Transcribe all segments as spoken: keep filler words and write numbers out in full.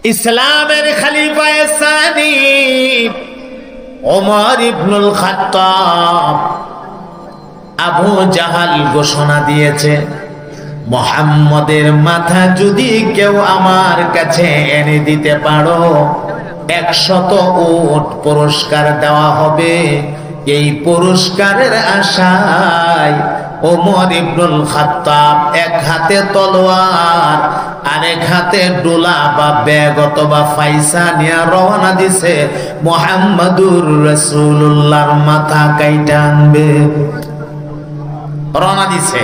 ইসলামের খলিফা সানি ওমর ইবনুল খাত্তাব আবু জাহাল ঘোষণা দিয়েছে, মুহাম্মদের মাথা যদি কেউ আমার কাছে এনে দিতে পারো একশত উট পুরস্কার দেওয়া হবে। এই পুরস্কারের আশায় ওমর ইবনুল খাত্তাব এক হাতে তলোয়ার আরেক হাতে ডোলা বা ব্যাগ অথবা ফাইসা নিয়ে রওনা দিছে মুহাম্মাদুর রাসূলুল্লাহর মাথা কাইটা আনবে। রওনা দিছে।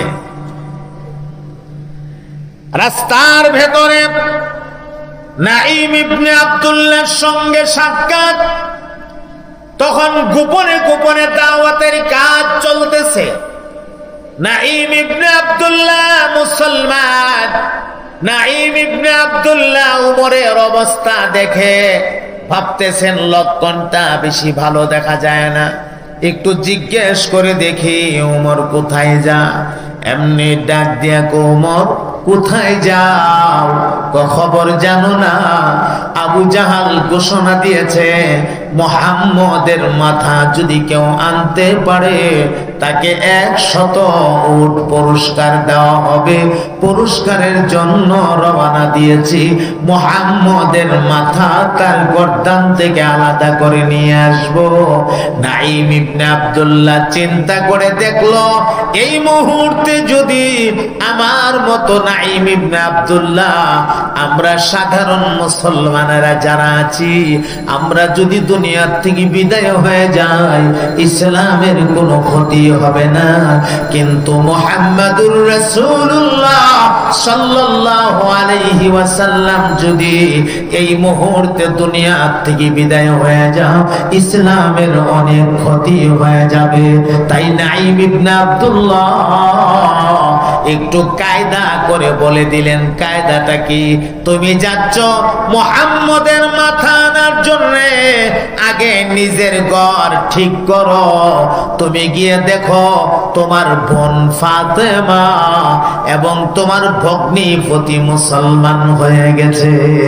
রাস্তার ভেতরে নাঈম ইবনে আব্দুল্লাহর সঙ্গে সাক্ষাৎ। তখন গোপনে গোপনে দাওয়াতের কাজ চলতেছে। নাঈম ইবনে আব্দুল্লাহ মুসলমান। নাঈম ইবনে আব্দুল্লাহ উমরের অবস্থা দেখে ভাবতেছেন লক্ষণটা বেশি ভালো দেখা যায় না, একটু জিজ্ঞেস করে দেখি উমর কোথায় যা। এমনি ডাক দিয়া কো উমর কোথায় যাও? খবর জানো না আবু জাহাল ঘোষণা দিয়েছে মুহাম্মদের মাথা যদি কেউ আনতে পারে তাকে একশত উট পুরস্কার দেওয়া হবে। পুরস্কারের জন্য রওনা দিয়েছি, মুহাম্মদের মাথা তার গর্দান থেকে আলাদা করে নিয়ে আসব। নাঈম ইবনে আব্দুল্লাহ চিন্তা করে দেখলো এই মুহূর্তে যদি আমার মতো নাঈম ইবনে আব্দুল্লাহ আমরা সাধারণ মুসলমানেরা যারা আছি আমরা যদি দুনিয়ার থেকে বিদায় হয়ে যাই ইসলামের কোনো ক্ষতি হবে না, কিন্তু মুহাম্মাদুর রাসূলুল্লাহ সাল্লাল্লাহু আলাইহি ওয়াসাল্লাম যদি এই মুহূর্তে দুনিয়া থেকে বিদায় হয়ে যায় ইসলামের অনেক ক্ষতি হয়ে যাবে। তাই নাঈম ইবনে আব্দুল্লাহ একটু কায়দা করে বলে দিলেন, কায়দাটা কি? তুমি যাচ্ছ মুহাম্মদের মাথা আনার জন্য, আগে নিজের ঘর ঠিক করো। তুমি গিয়ে দেখো তোমার বোন ফাতেমা এবং তোমার ভগ্নী পতি মুসলমান হয়ে গেছে।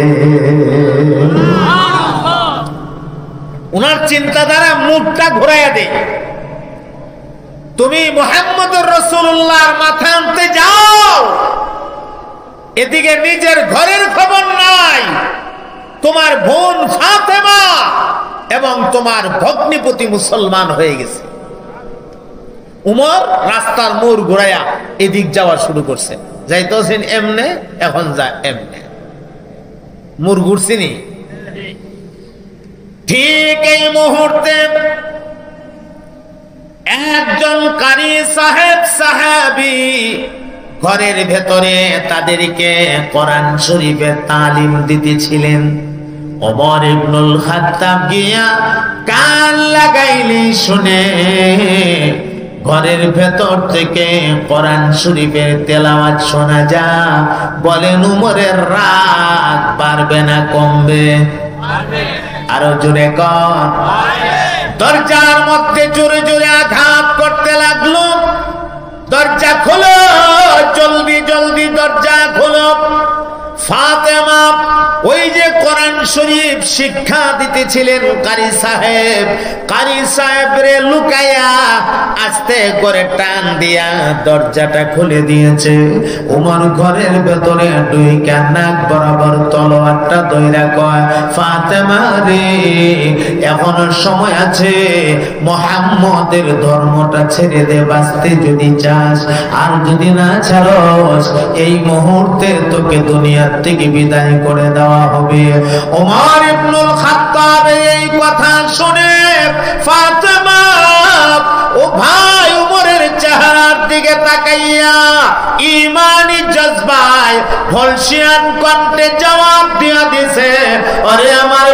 উনার চিন্তাধারা মুখটা ঘুরাইয়া দেয়। তুমি মুহাম্মদুর রাসূলুল্লাহর মাথা আনতে যাও, এদিকে নিজের ঘরের খবর নাই। তোমার বোন ফাতেমা এবং তোমার ভগ্নিপতি মুসলমান হয়ে গেছে। উমর রাস্তার মোড় ঘুরাইয়া এদিক যাওয়া শুরু করছে। যাইতেছেন এমনে, এখন যা এমনে মোড় ঘুরছিনি। ঠিক এই মুহূর্তে একজন কারি সাহেব সাহাবী ঘরের ভেতরে তাদেরকে কোরআন শরীফের তালিম দিতেছিলেন। ওমর ইবনুল খাত্তাব গিয়া কান লাগাইলে শুনে ঘরের ভেতর থেকে কোরআন শরীফের তেলাওয়াত শোনা যা। বলেন উমরের রাগ বাড়বে না কমবে? আরো জোরে কর। দরজার মধ্যে জোরে জোরে আঘাত করতে লাগলো। দরজা খোলো, জলদি জলদি দরজা খোলো। ফাতেমা ওই যে কোরআন শরীফ শিক্ষা দিতেছিলেন কারি সাহেব, কারি সাহেব রে লুকাইয়া আস্তে করে টান দিয়া দরজাটা খুলে দিয়েছে। উমর ঘরের ভেতরে দুই কান্নাক বরাবর তলোয়ারটা ধইরা কয়, ফাতেমা রে এখনো সময় আছে, মুহাম্মদের ধর্মটা ছেড়ে দে বাঁচতে যদি চাস, আর যদি না ছাড়স এই মুহূর্তে তোকে দুনিয়ার থেকে বিদায় করে দেওয়া হবে। ওমর ইবনুল খাত্তাব এই কথা শুনে ফাতেমা ও ভাই উমরের চেহারার দিকে তাকাইয়া ঈমানি জজবায় ভলসিয়ান কণ্ঠে জবাব দিয়া দিছে, আরে আমার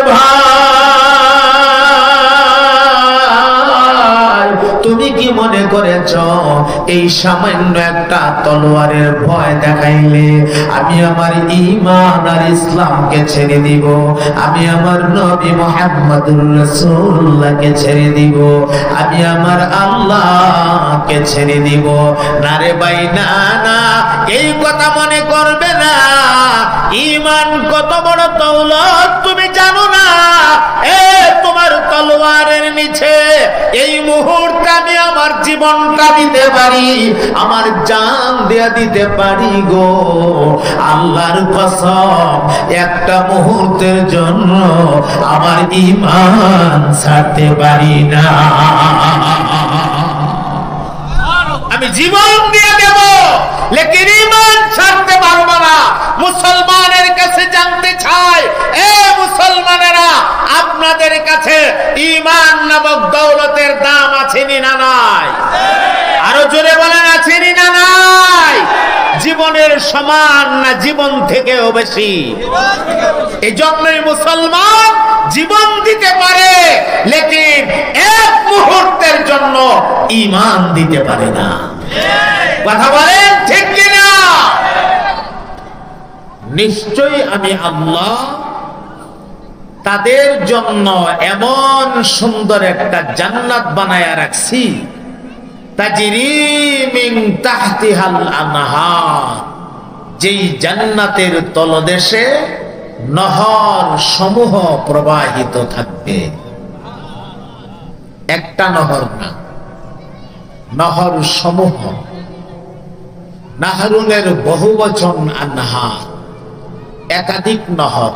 ভাই তুমি কি মনে করেছ এই সামান্য একটা তলোয়ারের ভয় দেখাইলে আমি আমার ঈমান আর ইসলামকে ছেড়ে দিব, আমি আমার নবী মুহাম্মদুর রাসূলুল্লাহকে ছেড়ে দিব, আমি আমার আল্লাহকে ছেড়ে দিব? না রে ভাই, না না, এই কথা মনে করবে না। ঈমান কত বড় দৌলত তুমি জানো না? এ তোমার তলোয়ারের নিচে এই মুহূর্তে আমি আমার জীবনটা দিতে পারি, আমার জান দেয়া দিতে পারি গো। আল্লাহর কসম, একটা মুহূর্তের জন্য আমার ঈমান ছাড়তে পারি না। আমি জীবন দিয়ে দেব, লেকিন ঈমান ছাড়তে পারবো না। মুসলমানের কাছে জানতে চাই, এ মুসলমানেরা, আপনাদের কাছে ঈমান নামক দৌলতের দাম আছে না নাই? আরো জোরে বলেন, আছে না নাই? জীবনের সমান না জীবন থেকেও বেশি? এই জন্যই মুসলমান জীবন দিতে পারে, লেকিন এক মুহূর্তের জন্য ঈমান দিতে পারে না। কথা বলেন ঠিক কিনা? নিশ্চয়ই আমি আল্লাহ তাদের জন্য এমন সুন্দর একটা জান্নাত বানায়া রাখছি, তাজরি মিন তাহতিহাল আনহার, যেই জান্নাতের তলদেশে নহর সমূহ প্রবাহিত থাকবে। একটা নহর না, নহর সমূহ। নাহরুনের বহুবচন আনহার, একাধিক নহর।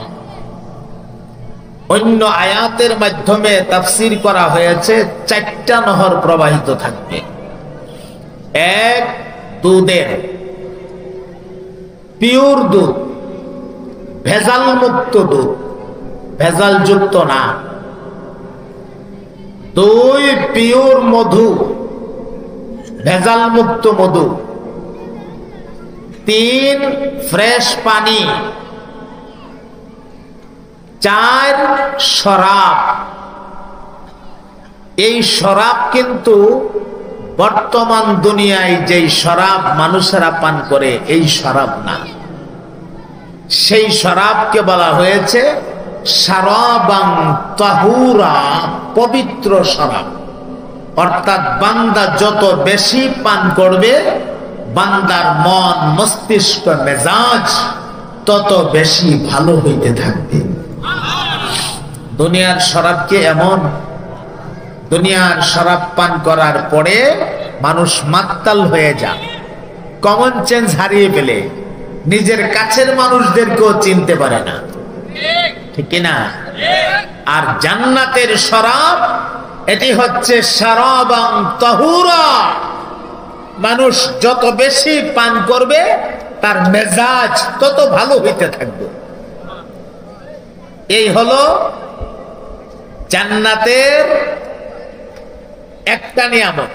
অন্য আয়াতের মাধ্যমে তাফসীর করা হয়েছে চারটা নহর প্রবাহিত থাকবে। এক, দুধের, পিওর দুধ, ভেজাল মুক্ত দুধ, ভেজাল যুক্ত না। দুই, পিওর মধু, ভেজাল মুক্ত মধু। তিন, ফ্রেশ পানি। চার, শরাব। এই শরাব কিন্তু বর্তমান দুনিয়ায় যেই শরাব মানুষেরা পান করে এই শরাব না, সেই শরাবকে বলা হয়েছে শারাবান তাহুরা, পবিত্র শরাব। অর্থাৎ বান্দা যত বেশি পান করবে, বান্দার মন, মস্তিষ্ক, মেজাজ তত বেশি ভালো হইতে থাকবে। দুনিয়ার শরাবকে এমন, দুনিয়ার শরাব পান করার পরে মানুষ মাতাল হয়ে যায়, কমন সেন্স হারিয়ে ফেলে, নিজের কাছের মানুষদেরকেও চিনতে পারে না, ঠিক কিনা? আর জান্নাতের শরাব, এটি হচ্ছে শারাবান তাহুরা। মানুষ যত বেশি পান করবে তার মেজাজ তত ভালো হইতে থাকবে। এই হলো জান্নাতের একটা নিয়ামত।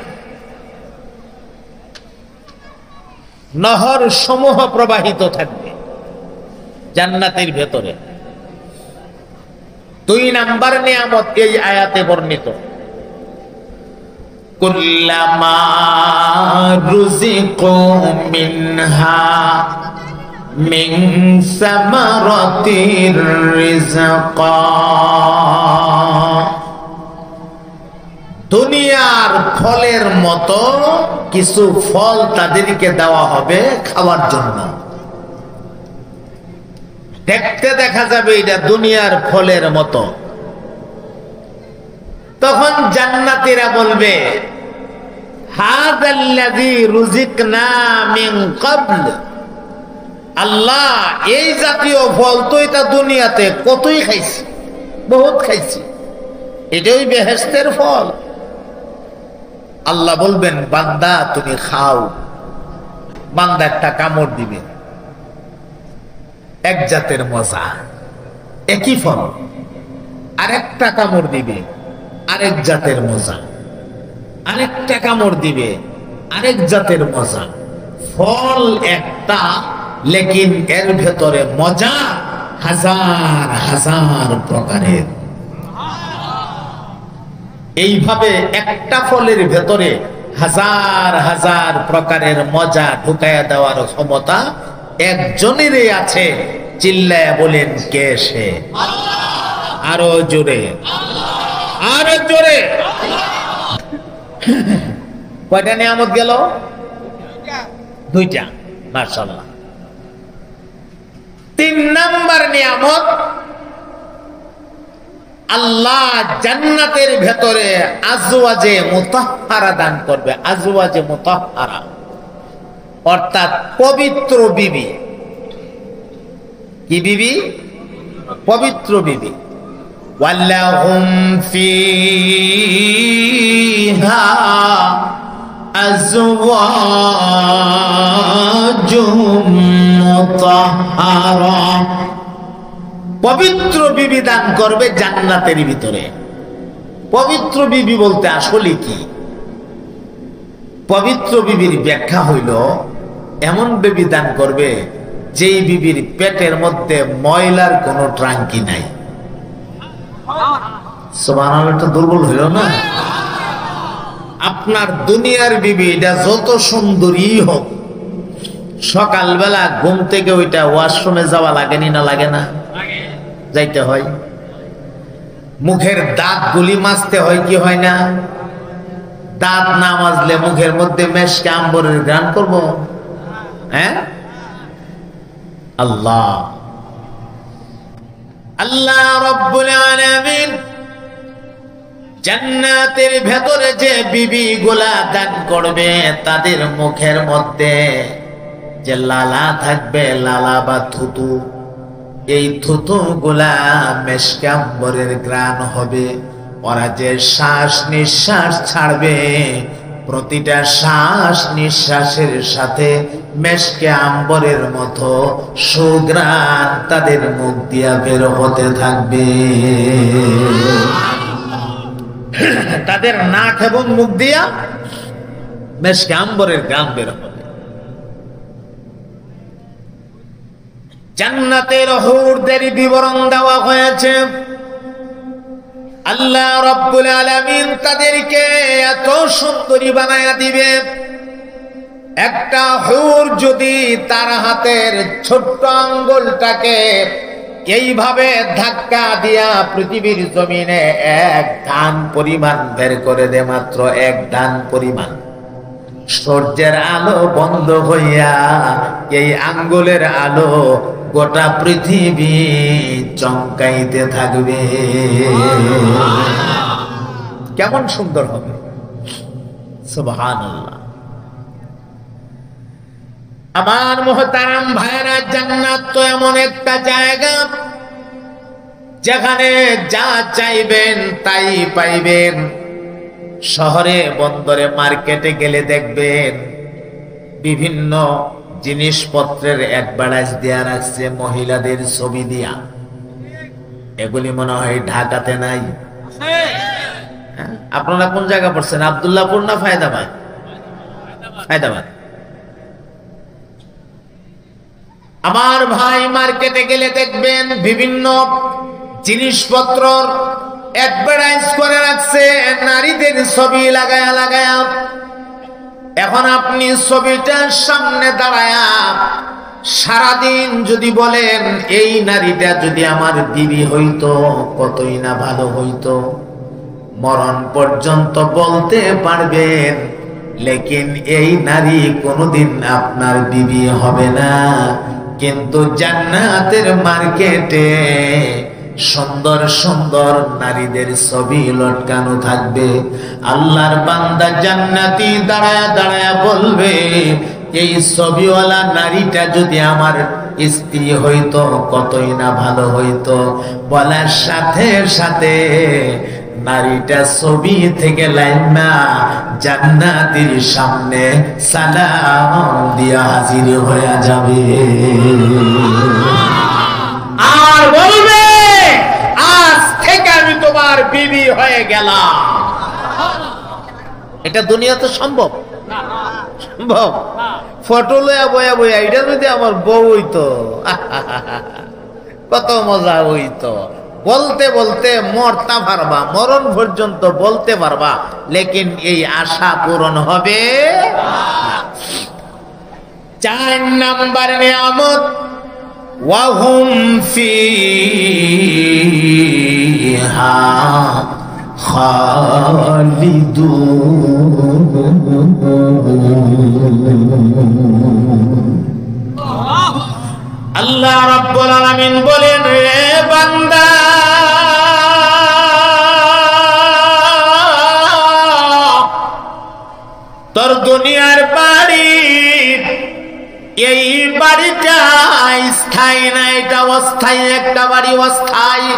নহর সমূহ প্রবাহিত থাকবে জান্নাতের ভেতরে। দুই নাম্বার নিয়ামত এই আয়াতে বর্ণিত, কুল্লামা রুজিকু মিনহা মিন সামারাতির রিজকা। দুনিয়ার ফলের মতো কিছু ফল তাদেরকে দেওয়া হবে খাওয়ার জন্য। দেখতে দেখা যাবে এটা দুনিয়ার ফলের মতো। তখন জান্নাতীরা বলবে, হাযাল্লাযী রুজিকনা মিন ক্বাবল, আল্লাহ এই জাতীয় ফল তো এটা দুনিয়াতে কতই খাইছি, বহুত খাইছি, এটাই বেহেশতের ফল। আল্লাহ বলবেন, বান্দা তুমি খাও। বান্দা একটা কামড় দিবে, এক জাতের মজা, একই ফল। আরেকটা কামড় দিবে, আরেক জাতের মজা। আরেকটা কামড় দিবে, আরেক জাতের মজা। ফল একটা, লেকিন এর ভেতরে মজা হাজার হাজার প্রকারের। এইভাবে একটা ফলের ভেতরে হাজার হাজার প্রকারের মজা ঢুকাইয়া দেওয়ার ক্ষমতা একজনেরই আছে। চিল্লায়া বলেন, কে সে? আরো জোরে, আরো জোরে। কয়টা নিয়ামত গেল? দুইটা। মাশাআল্লাহ। তিন নাম্বার নিয়ামত, আল্লাহ জান্নাতের ভেতরে আজওয়াজে মুতাহহারা দান করবে। আজওয়াজে মুতাহহারা অর্থাৎ পবিত্র বিবি। কি বিবি? পবিত্র বিবি। ওয়ালাহুম ফিহা আজওয়াজুম মুতাহহারা, পবিত্র বিবি দান করবে জান্নাতের ভিতরে। পবিত্র বিবি বলতে আসলে কি? পবিত্র বিবির ব্যাখ্যা হইল এমন বিবি দান করবে যেই বিবির পেটের মধ্যে ময়লার কোনো ট্রাঙ্কি নাই। সুবহানাল্লাহ, দুর্বল হইল না? আপনার দুনিয়ার বিবি এটা যত সুন্দরী হোক, সকালবেলা ঘুম থেকে ওইটা ওয়াশরুমে যাওয়া লাগেনি না লাগে না? যাইতে হয়। মুখের দাঁত গুলি মাজতে হয় কি হয় না? দাঁত না মাজলে মুখের মধ্যে মেশকে আম্বরের গান করব? হ্যাঁ, আল্লাহ আল্লাহ রব্বুল আলামিন জান্নাতের ভেতরে যে বিবি গুলা দান করবে তাদের মুখের মধ্যে যে লালা থাকবে, লালা বা থুতু, এই থুতু গুলা মেশকে আম্বরের গ্রান হবে। ওরা যে শ্বাস নিঃশ্বাস ছাড়বে, প্রতিটা শ্বাস নিঃশ্বাসের সাথে মেশকে আম্বরের মতো সুঘ্রাণ তাদের মুখ দিয়া বের হতে থাকবে। তাদের নাক এবং মুখ দিয়া মেশকে আম্বরের গ্রান বের হবে। জান্নাতের হুরদের বিবরণ দেওয়া হয়েছে। আল্লাহ রব্বুল আলামিন তাদেরকে এত সুন্দরী বানায়া দিবে, একটা হুর যদি তার হাতের ছোট্ট আঙ্গুলটাকে এইভাবে ধাক্কা দিয়া পৃথিবীর জমিনে এক ধান পরিমাণ বের করে দে, মাত্র এক ধান পরিমাণ, সূর্যের আলো বন্ধ হইয়া এই আঙ্গুলের আলো গোটা পৃথিবী চমকাইতে থাকবে। কেমন সুন্দর হবে! সুবহানাল্লাহ। আমার মুহতারাম ভাইরা, জান্নাত তো এমন একটা জায়গা যেখানে যা চাইবেন তাই পাইবেন। শহরে বন্দরে মার্কেটে গেলে দেখবেন বিভিন্ন জিনিসপত্রের অ্যাডভার্টাইজ দেয়া রাখছে মহিলাদের ছবি দিয়া। এগুলি মনে হয় ঢাকাতে নাই। আপনারা কোন জায়গা পড়ছেন? আব্দুল্লাহপুর না ফায়দাবাদ? ফায়দাবাদ। আমার ভাই, মার্কেটে গেলে দেখবেন বিভিন্ন জিনিসপত্র অ্যাডভার্টাইজ করে রাখছে নারীদের ছবি লাগায়া লাগায়া। এখন আপনি ছবিটার সামনে দাঁড়ায়া সারাদিন যদি বলেন এই নারীটা যদি আমার বিবি হইতো কতই না ভালো হইতো, মরণ পর্যন্ত বলতে পারবেন, লেকিন এই নারী কোনোদিন আপনার বিবি হবে না। কিন্তু জান্নাতের মার্কেটে সুন্দর সুন্দর নারীদের ছবি লটকানো থাকবে। আল্লাহর বান্দা জান্নাতি দাঁড়ায়া দাঁড়ায়া বলবে, এই ছবিওয়ালা নারীটা যদি আমার স্ত্রী হইতো কতই না ভালো হইতো। বলার সাথে সাথে নারীটা ছবি থেকে লাইনা জান্নাতের সামনে সালাম দিয়া হাজির হয়ে যাবে আর বলবে, আজ থেকে আমি তোমার বিবি হয়ে গেলাম। এটা দুনিয়াতে সম্ভব? সম্ভব? ফটো লয়া বয়া বয়া এটা যদি আমার বউ হইতো কত মজা হইতো। বলতে বলতে মরতে পারবা, মরণ পর্যন্ত বলতে পারবা, লেকিন এই আশা পূরণ হবে না। চার নাম্বার নিয়ামত, ওয়াহুম ফিহা খালিদুন। আল্লাহ রাব্বুল আলামিন বলেন, রে বান্দা, তোর দুনিয়ার বাড়ি, এই বাড়িটা স্থায়ী না, এটা অস্থায়ী একটা বাড়ি, অস্থায়ী।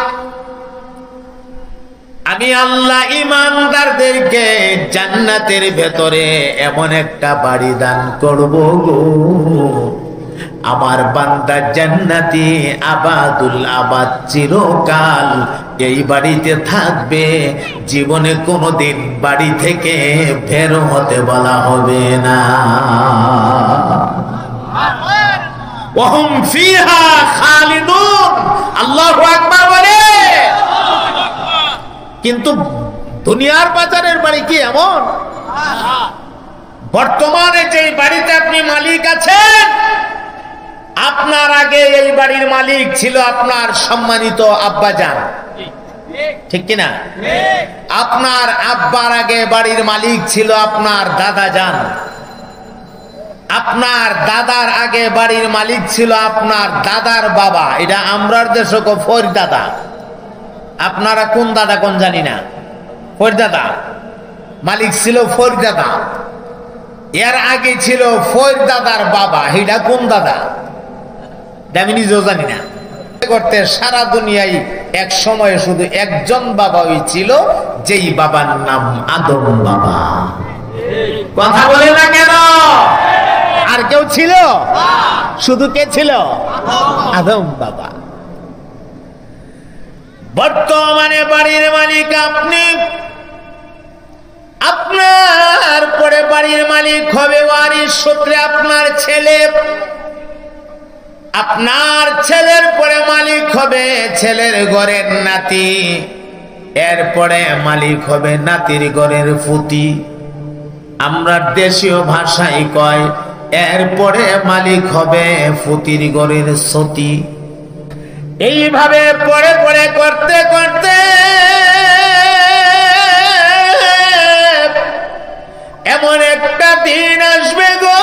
আমি আল্লাহ ঈমানদারদেরকে জান্নাতের ভেতরে এমন একটা বাড়ি দান করব গো, আমার বান্দা জান্নাতি আবাদুল আবাদ, চিরকাল এই বাড়িতে থাকবে, জীবনে কোনোদিন বাড়ি থেকে বের হতে বলা হবে না। ওয়াহুম ফিহা খালিদুন, আল্লাহু আকবার বলে। কিন্তু দুনিয়ার বাজারের বাড়ি কি এমন? বর্তমানে যে বাড়িতে আপনি মালিক আছেন, আপনার আগে এই বাড়ির মালিক ছিল আপনার সম্মানিত আব্বাজান, ঠিক কিনা? আপনার আব্বার আগে বাড়ির মালিক ছিল আপনার দাদাজান, আপনার দাদার আগে বাড়ির মালিক ছিল আপনার দাদার বাবা। এটা আমরার দেশে ফর দাদা, আপনারা কোন দাদা কোন জানি না, ফর দাদা মালিক ছিল, ফর দাদা। এর আগে ছিল ফর দাদার বাবা, এটা কোন দাদা আমি নিজেও জানি না। করতে সারা দুনিয়ায় এক সময় শুধু একজন বাবা ওই ছিল, যেই বাবার নাম আদম বাবা। কথা বলে না কেন? আর কেউ ছিল? শুধু কে ছিল? আদম বাবা। বর্তমানে বাড়ির মালিক আপনি, আপনার পরে বাড়ির মালিক হবে ওয়ারিশ সূত্রে আপনার ছেলে, আপনার ছেলের পরে মালিক হবে ছেলের ঘরের নাতি, এরপরে মালিক হবে নাতির ঘরের ফুতি। আমরা দেশীয় ভাষায় কয়, এরপরে মালিক হবে ফুতির ঘরের সতী। এইভাবে পরে পরে করতে করতে এমন একটা দিন আসবে গো,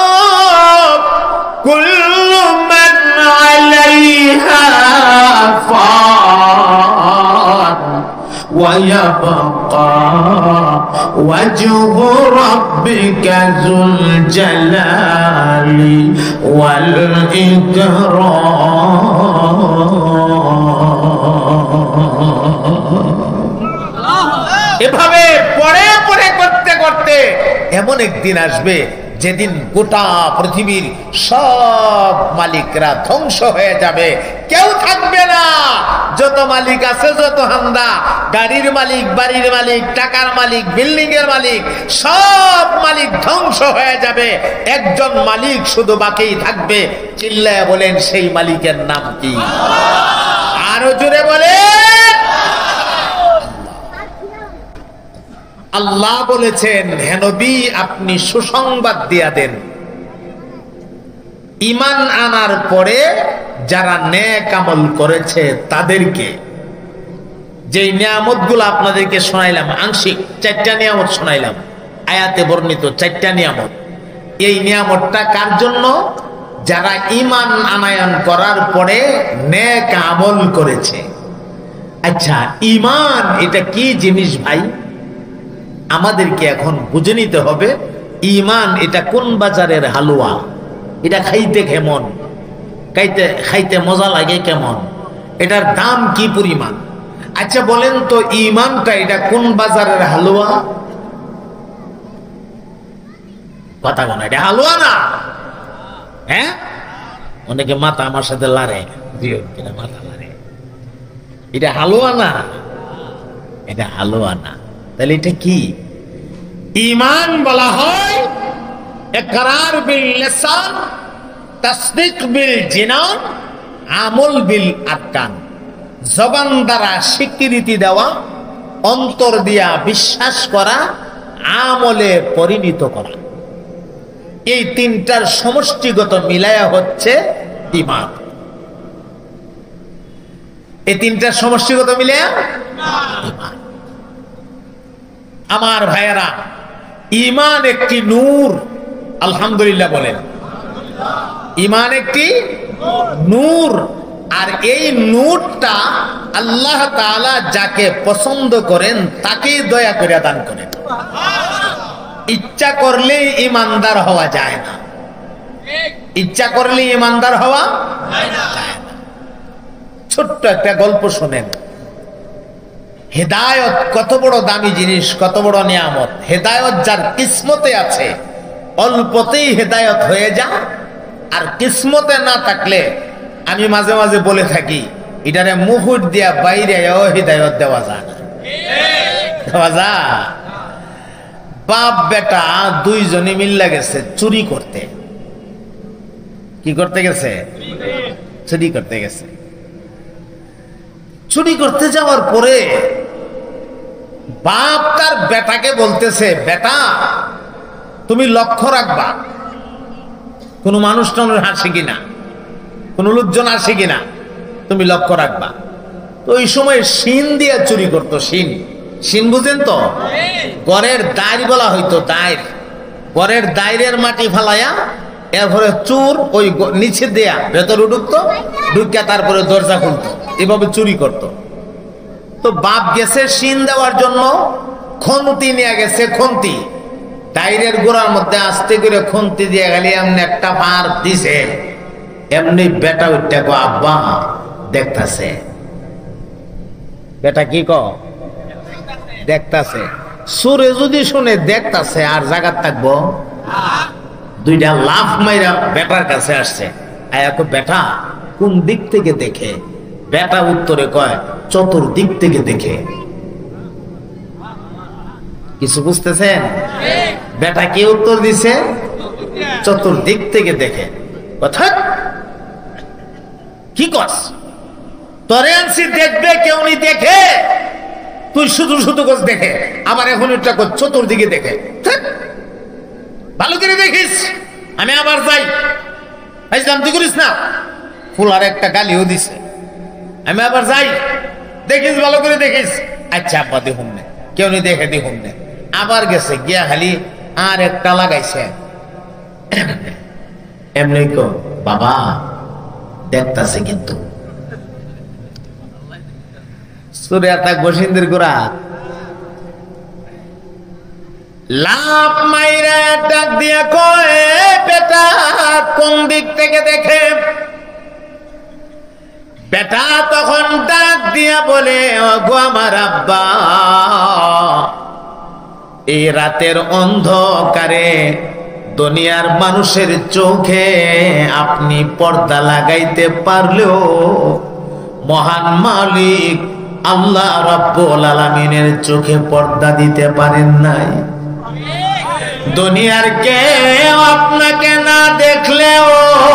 কুল্লু মান আলাইহা ফান ওয়া ইয়াবকা ওয়াজহু রাব্বিকা যুল জালালি ওয়াল ইকরাম। এভাবে পরে পরে করতে করতে এমন একদিন আসবে যেদিন গোটা পৃথিবীর সব মালিকরা ধ্বংস হয়ে যাবে, কেউ থাকবে না। যত মালিক আছে, যত হান্দা, গাড়ির মালিক, বাড়ির মালিক, টাকার মালিক, বিল্ডিং এর মালিক, সব মালিক ধ্বংস হয়ে যাবে, একজন মালিক শুধু বাকি থাকবে। চিল্লায় বলেন, সেই মালিকের নাম কি? আরো জোরে বলেন। আল্লাহ বলেছেন, হে নবী আপনি সুসংবাদ দিয়া দেন, ঈমান আনার পরে যারা নেক আমল করেছে তাদেরকে। যে নিয়ামতগুলো আপনাদেরকে শোনাইলাম, আংশিক চারটা নিয়ামত শোনাইলাম, আয়াতে বর্ণিত চারটা নিয়ামত। এই নিয়ামতটা কার জন্য? যারা ঈমান আনায়ন করার পরে নেক আমল করেছে। আচ্ছা, ঈমান এটা কি জিনিস ভাই? আমাদেরকে এখন বুঝে নিতে হবে, ঈমান এটা কোন বাজারের হালুয়া, এটা খাইতে কেমন, খাইতে খাইতে মজা লাগে কেমন, এটার দাম কি পরিমাণ। আচ্ছা বলেন তো, ঈমানটা এটা কোন বাজারের হালুয়া? কথা বলে, এটা হালুয়া না। হ্যাঁ, অনেকে মাথা আমার সাথে লারে, মাথা লারে, এটা হালুয়া না, এটা হালুয়া না। তাহলে এটা কি? ঈমান বলা হয় ইকরার বিল লিসান, তাসদীক বিল জিনান, আমল বিল আরকান। জবান দ্বারা স্বীকৃতি দেওয়া, অন্তর দিয়া বিশ্বাস করা, আমলে পরিণত করা। এই তিনটার সমষ্টিগত মিলায়া হচ্ছে ঈমান। এই তিনটার সমষ্টিগত মিলায়া ঈমান। আমার ভাইয়েরা, ঈমান একটি নূর। আলহামদুলিল্লাহ বলেন। ঈমান একটি নূর। আর এই নূরটা আল্লাহ তাআলা যাকে পছন্দ করেন তাকেই দয়া করে দান করেন। ইচ্ছা করলেই ইমানদার হওয়া যায় না, ইচ্ছা করলেই ইমানদার হওয়া যায় না। ছোট্ট একটা গল্প শোনেন। হেদায়েত কত বড় দামি জিনিস, কত বড় নিয়ামত। হেদায়েত যার কিসমতে আছে অল্পতেই হেদায়েত হয়ে যায়, আর কিসমতে না থাকলে আমি মাঝে মাঝে বলে থাকি এটারে মুকুট দিয়া বাইরে হেদায়েত দেওয়া যায় না, দেওয়া যায়। বাপ বেটা দুইজনে মিল্লা গেছে চুরি করতে। কি করতে গেছে? চুরি করতে গেছে। চুরি করতে যাওয়ার পরে বাপ তার বেটাকে বলতেছে, বেটা তুমি লক্ষ্য রাখবা কোন মানুষ টানুষ আসে কিনা, কোন লোকজন আসে কিনা, তুমি লক্ষ্য রাখবা। তো ওই সময় শিন দিয়ে চুরি করতো। শিন, শিন বুঝেন তো? ঘরের দায়ের বলা হইতো, দায়ের। ঘরের দায়ের মাটি ফালাইয়া এরপরে চুর ওই নিচে দেয়া ভেতরে ঢুকতো, ঢুকিয়া তারপরে দরজা খুলতো, এভাবে চুরি করতো। তো বাপ গেছে শিন দেওয়ার জন্য, খন্তি নিয়ে গেছে। খন্তি টাইরের গোড়ার মধ্যে আস্তে করে খন্তি দিয়ে গেলে এমনি একটা পার দিছে, এমনি বেটা উঠতে গো আব্বা দেখতাছে। বেটা কি ক দেখতাছে? সুরে যদি শুনে দেখতাছে আর জায়গা থাকবো? দুইটা লাফ মাইরা বেটার কাছে আসছে। আয়া কো বেটা কোন দিক থেকে দেখে? বেটা উত্তরে কয় চতুর্দিক থেকে দেখে। কিছু বুঝতেছেন? বেটা কি উত্তর দিছে? চতুর্দিক থেকে দেখে। কথা কি কস? তোরে আনছি দেখবে, কেউ নি দেখে, তুই শুধু শুধু কস দেখে। আবার এখন এটা চতুর্দিকে দেখে। ভালো করে দেখিস, আমি আবার যাই। তুই করিস না। ফুলার একটা গালিও দিছে। আমি আবার যাই, দেখিস ভালো করে দেখিস। আচ্ছা আব্বা দেখুন না, কেউ নি দেখে দেখুন না। আবার গেছে, গিয়া খালি আর একটা লাগাইছে। এমনি কো বাবা দেখতাছে কিন্তু। সুরিয়া তাক বসিন্দের গোড়া লাভ মাইরা ডাক দিয়া কয় বেটা কোন দিক থেকে দেখে? বেটা তখন ডাক দিয়া বলে, ওগো আমার আব্বা, এই রাতের অন্ধকারে দুনিয়ার মানুষের চোখে আপনি পর্দা লাগাইতে পারলেও মহান মালিক আল্লাহ রাব্বুল আলামিনের চোখে পর্দা দিতে পারেন নাই। দুনিয়ার কেউ আপনাকে না দেখলেও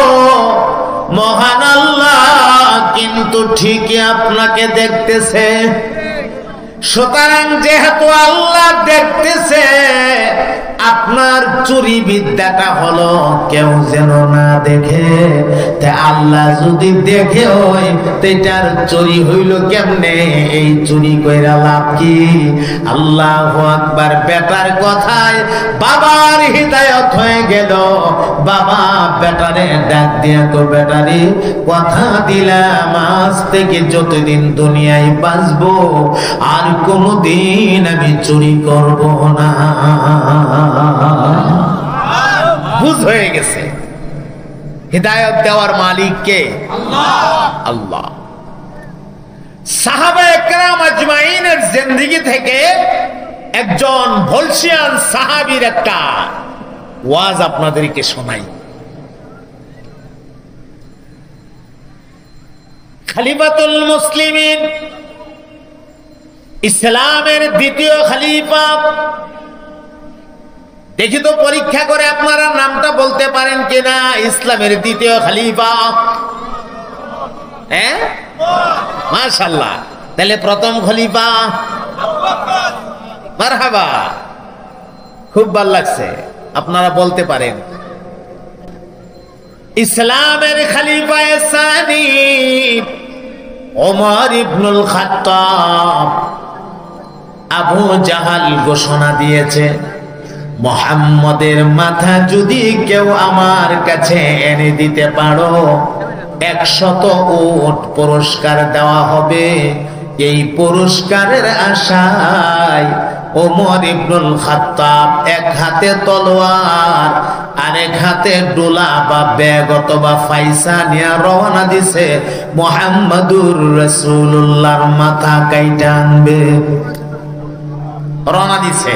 মহান আল্লাহ কিন্তু ঠিকই আপনাকে দেখতেছে। সুতরাং যেহেতু আল্লাহ দেখতেছে, আপনার চুরি বিদ্যাটা হলো কেউ যেন না দেখে। তা আল্লাহ যদি দেখে ওই তেটার চুরি হইল কেমনে? এই চুরি কইরা লাভ কি? আল্লাহু আকবার। বেটার কথায় বাবার হিদায়াত হয়ে গেল। বাবা বেটারে ডাক দিয়া কো, বেটারে কথা দিলাম আজ থেকে যতদিন দুনিয়ায় বাঁচবো আর কোনদিন আমি চুরি করব না। বুঝ হয়ে গেছে হিদায়াত দেওয়ার মালিক কে? আল্লাহ। আল্লাহ। সাহাবায়ে কেরাম আজমাইনের জিন্দেগি থেকে একজন ভলসিয়ান সাহাবীর একটা ওয়াজ আপনাদেরকে শোনাই। খলিফাতুল মুসলিমিন, ইসলামের দ্বিতীয় খলিফা। দেখি তো পরীক্ষা করে আপনারা নামটা বলতে পারেন কিনা ইসলামের দ্বিতীয় খলিফা? হ্যাঁ, মাশাআল্লাহ। তাহলে প্রথম খলিফা? মারহাবা, খুব ভালো লাগছে। আপনারা বলতে পারেন। ইসলামের খলিফা সানি ওমর ইবনুল খাত্তাব। আবু জাহাল ঘোষণা দিয়েছে, মুহাম্মদের মাথা যদি কেউ আমার কাছে এনে দিতে পারো একশত উট পুরস্কার দেওয়া হবে। এই পুরস্কারের আশায় ওমর ইবনুল খাত্তাব এক হাতে তলোয়ার আরেক হাতে ডোলা বা ব্যাগ অথবা ফাইসা নিয়ে রওনা দিছে মুহাম্মাদুর রাসূলুল্লাহর মাথা কাইটা আনবে। রওনা দিছে।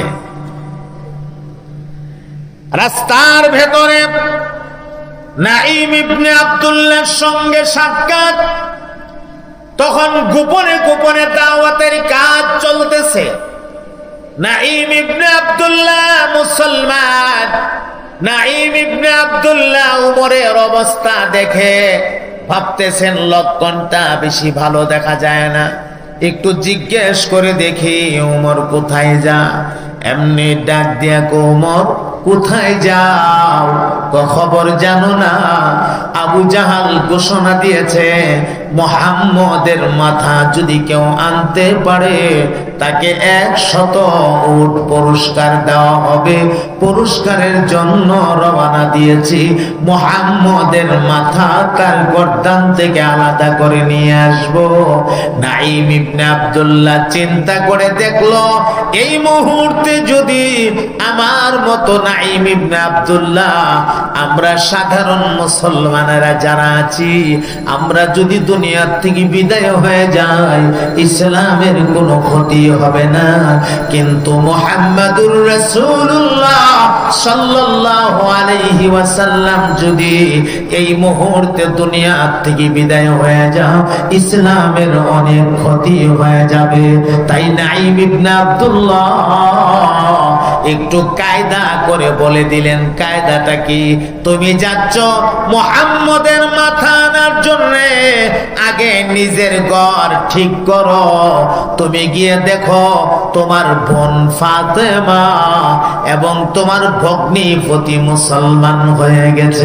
রাস্তার ভেতরে নাঈম ইবনে আব্দুল্লাহর সঙ্গে সাক্ষাৎ। তখন গোপনে গোপনে দাওয়াতের কাজ চলতেছে। নাঈম ইবনে আব্দুল্লাহ মুসলমান। নাঈম ইবনে আব্দুল্লাহ উমরের অবস্থা দেখে ভাবতেছেন লক্ষণটা বেশি ভালো দেখা যায় না, একটু জিজ্ঞেস করে দেখি উমর কোথায় যা। এমনি ডাক দিয়া কো উমর কোথায় যাও? খবর জানো না? আবু জাহাল ঘোষণা দিয়েছে মুহাম্মদের মাথা যদি কেউ আনতে পারে তাকে একশত উট পুরস্কার দেওয়া হবে। পুরস্কারের জন্য রওনা দিয়েছি। মুহাম্মদের মাথা তার গর্দান থেকে আলাদা করে নিয়ে আসব। নাঈম ইবনে আব্দুল্লাহ চিন্তা করে দেখলো এই মুহূর্তে যদি আমার মতো নাঈম ইবনে আব্দুল্লাহ আমরা সাধারণ মুসলমানেরা যারা আছি আমরা যদি দুনিয়ার থেকে বিদায় হয়ে যাই ইসলামের কোনো ক্ষতি হবে না, কিন্তু মুহাম্মাদুর রাসূলুল্লাহ সাল্লাল্লাহু আলাইহি ওয়াসাল্লাম যদি এই মুহূর্তে দুনিয়া থেকে বিদায় হয়ে যাও ইসলামের অনেক ক্ষতি হয়ে যাবে। তাই নাঈম ইবনে আব্দুল্লাহ একটু কায়দা করে বলে দিলেন। কায়দাটা কি? তুমি যাচ্ছ মুহাম্মদের মাথা আনার জন্য, আগে নিজের ঘর ঠিক করো। তুমি গিয়ে দেখো তোমার বোন ফাতেমা এবং তোমার ভগ্নী পতি মুসলমান হয়ে গেছে।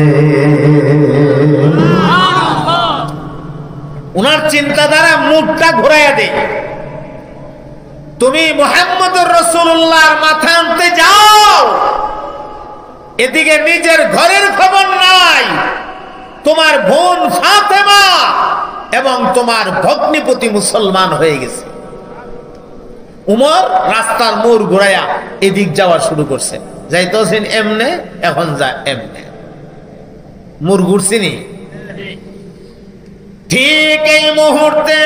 উনার চিন্তাধারা মুখটা ঘুরাইয়া দেয়। তুমি মুহাম্মদুর রাসূলুল্লাহর মাথা আনতে যাও, এদিকে নিজের ঘরের খবর নাই। তোমার বোন ফাতেমা এবং তোমার ভগ্নিপতি মুসলমান হয়ে গেছে। উমর রাস্তার মোড় ঘুরাইয়া এদিক যাওয়া শুরু করছে। যাইতেছেন এমনে, এখন যা এমনে মোড় ঘুরছিনি। ঠিক এই মুহূর্তে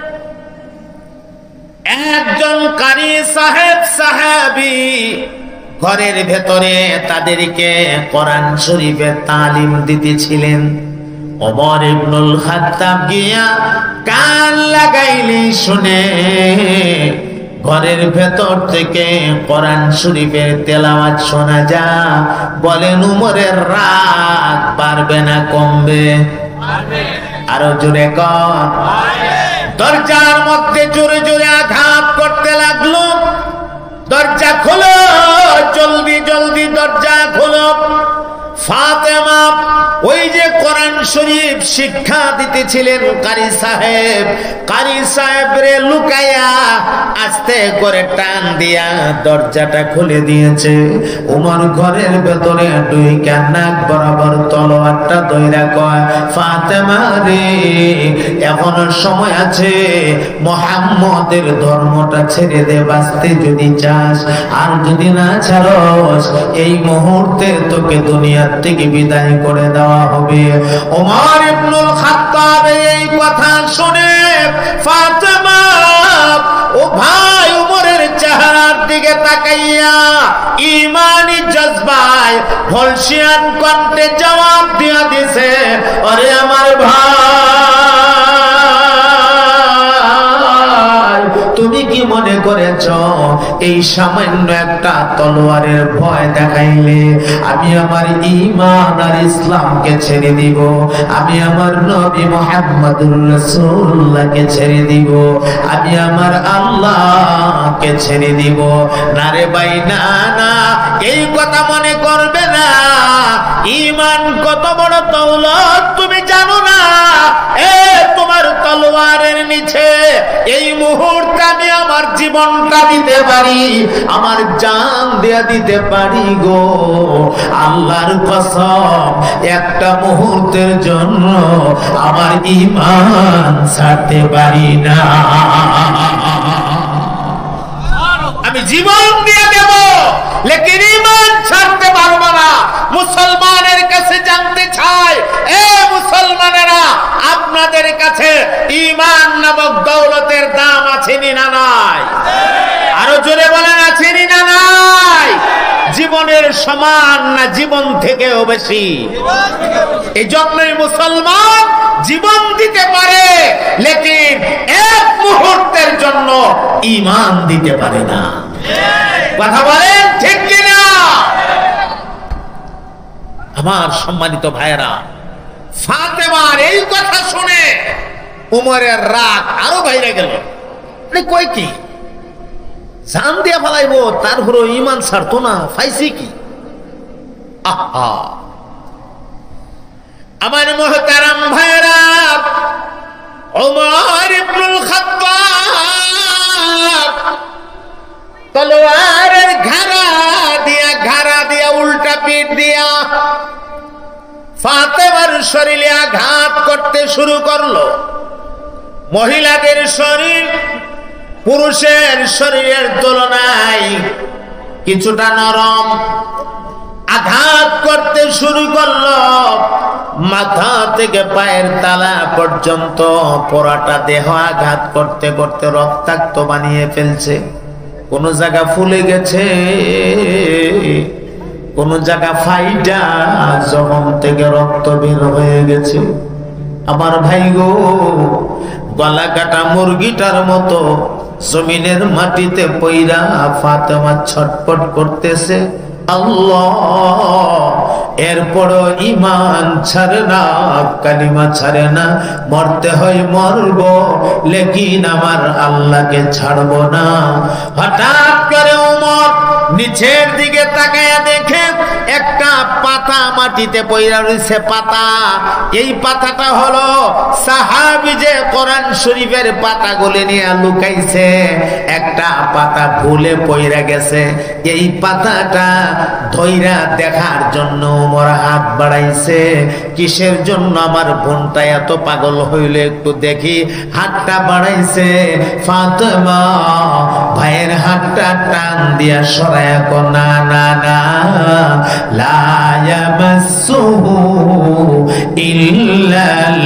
একজন কারি সাহেব সাহাবী ঘরের ভেতরে তাদেরকে কোরআন শরীফের তালিম দিতেছিলেন। ওমর ইবনুল খাত্তাব গিয়া কান লাগাইলি শুনে ঘরের ভেতর থেকে কোরআন শরীফের তেলাওয়াত শোনা যা। বলেন উমরের রাগ বাড়বে না কমবে? আরো জোরে কর। দরজার মধ্যে জোরে জোরে আঘাত করতে লাগলো। দরজা খোলো, জলদি জলদি দরজা খোলো। ফাতেমা ওই যে কোরআন শরীফ শিক্ষা দিতেছিলেন কারি সাহেব, কারি সাহেব রে লুকাইয়া আস্তে করে টান দিয়া দরজাটা খুলে দিয়েছে। উমর ঘরের ভেতরে দুই কান্নাক বরাবর তলোয়ারটা ধইরা কয়, ফাতেমা রে এখনো সময় আছে, মুহাম্মদের ধর্মটা ছেড়ে দে বাঁচতে যদি চাস। আর যদি না ছাড়স এই মুহূর্তে তোকে দুনিয়ার থেকে বিদায় করে দেওয়া হবে। ওমর ইবনুল খাত্তাব এই কথা শুনে ফাতেমা ও ভাই উমরের চেহারার দিকে তাকাইয়া ঈমানি জজবায় ভলসিয়ান কণ্ঠে জবাব দিয়া দিছে, আরে আমার ভাই তুমি কি মনে করেছ এই সামান্য একটা তলোয়ারের ভয় দেখাইলে আমি আমার ঈমান আর ইসলামকে ছেড়ে দিব, আমি আমার নবী মুহাম্মদুর রাসূলুল্লাহকে ছেড়ে দিব, আমি আমার আল্লাহকে ছেড়ে দিব? না রে ভাই, না না, এই কথা মনে করবে না। ঈমান কত বড় দৌলত তুমি জানো না? এ তোমার তলোয়ারের নিচে এই মুহূর্তে আমি আমার জীবনটা দিতে পারি, আমার জান দেয়া দিতে পারি গো। আল্লাহর কসম, একটা মুহূর্তের জন্য আমার ঈমান ছাড়তে পারি না। আমি জীবন দিয়ে দেব, লেকিন ঈমান ছাড়তে পারবো না। মুসলমানের কাছে জানতে চাই, এ মুসলমানেরা, আপনাদের কাছে ঈমান নামক দৌলতের দাম আছে না নাই? আরো জোরে বলেন, আছে না নাই? জীবনের সমান না জীবন থেকেও বেশি? এই জন্যই মুসলমান জীবন দিতে পারে, লেকিন এক মুহূর্তের জন্য ঈমান দিতে পারে না। কথা বলেন ঠিক কিনা? আমার সম্মানিত ভাইয়েরা, ফাতেমার এই কথা শুনে উমরের রাগ আরো বাইরে গেল। কই কি জান দিয়া ফেলাইবো, তারপরে ঈমান ছাড়তো না, ফাইসি কি? আহা, আমার মুহতারাম ভাইয়েরা, ওমর ইবনুল খাত্তাব তলোয়ারের ঘাড়া দিয়া ঘাড়া দিয়া উল্টা পিঠ দিয়া ফাতেমার শরীরে আঘাত করতে শুরু করলো। মহিলাদের শরীর পুরুষের শরীরের তুলনায় কিছুটা নরম। আঘাত করতে শুরু করলো, মাথা থেকে পায়ের তালা পর্যন্ত পুরাটা দেহ আঘাত করতে করতে রক্তাক্ত বানিয়ে ফেলছে। কোন জায়গা ফুলে গেছে, কোন জায়গা ফাইটা জবান থেকে রক্ত বের হয়ে গেছে। আমার ভাই গো, গলা কাটা মুরগিটার মতো জমিনের মাটিতে পইরা ফাতেমা ছটপট করতেছে। আল্লাহ, এরপরও ঈমান ছাড়ে না, কালিমা ছাড়ে না। মরতে হয় মরব, লেকিন আমার আল্লাহকে ছাড়ব না। হঠাৎ করে ওমর নিচের দিকে তাকায়া দেখে একটা পাতা মাটিতে পইরা রয়েছে। পাতা, এই পাতাটা হলো সাহাবী যে কোরআন শরীফের পাতাগুলো নিয়ে লুকাইছে, একটা পাতা ভুলে পইরা গেছে। এই পাতাটা ধইরা দেখার জন্য ওমর হাত বাড়াইছে। কিসের জন্য আমার বোনটা এত পাগল হইলে একটু দেখি। হাতটা বাড়াইছে, ফাতেমা ভাইয়ের হাতটা টান দিয়া সরায়া কো, না না না, লা ইয়ামাসসুহু ইল্লাল